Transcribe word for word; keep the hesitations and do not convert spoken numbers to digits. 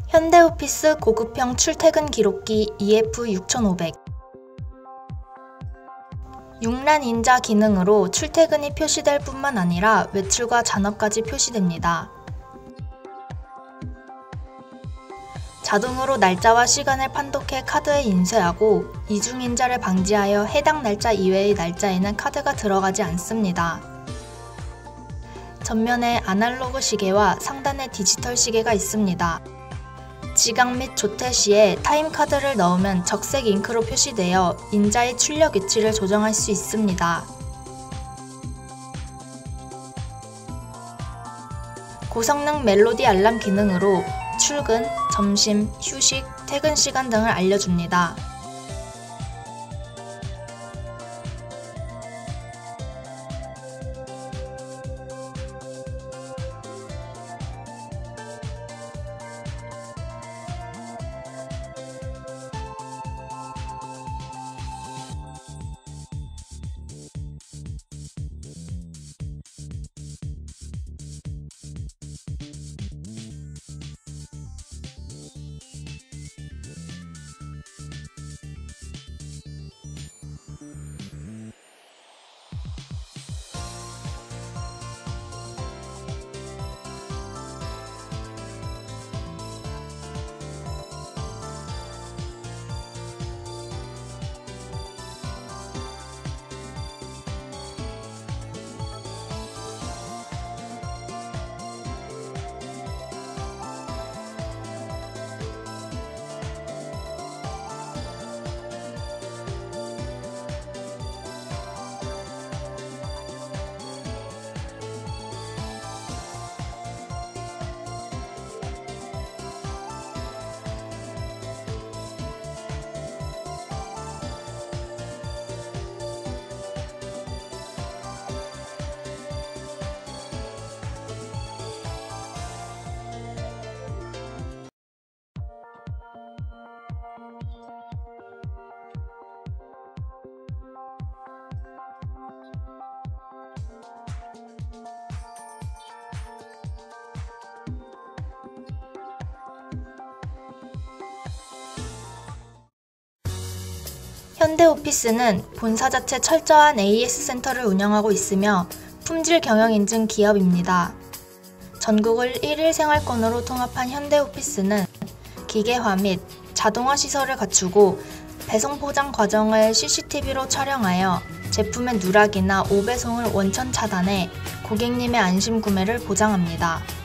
현대오피스 고급형 출퇴근 기록기 이에프 육천오백. 육란 인자 기능으로 출퇴근이 표시될 뿐만 아니라 외출과 잔업까지 표시됩니다. 자동으로 날짜와 시간을 판독해 카드에 인쇄하고 이중인자를 방지하여 해당 날짜 이외의 날짜에는 카드가 들어가지 않습니다. 전면에 아날로그 시계와 상단에 디지털 시계가 있습니다. 지각 및 조퇴 시에 타임카드를 넣으면 적색 잉크로 표시되어 인자의 출력 위치를 조정할 수 있습니다. 고성능 멜로디 알람 기능으로 출근, 점심, 휴식, 퇴근 시간 등을 알려줍니다. 현대오피스는 본사 자체 철저한 에이에스 센터를 운영하고 있으며 품질 경영 인증 기업입니다. 전국을 일일 생활권으로 통합한 현대오피스는 기계화 및 자동화 시설을 갖추고 배송 포장 과정을 씨씨티비로 촬영하여 제품의 누락이나 오배송을 원천 차단해 고객님의 안심 구매를 보장합니다.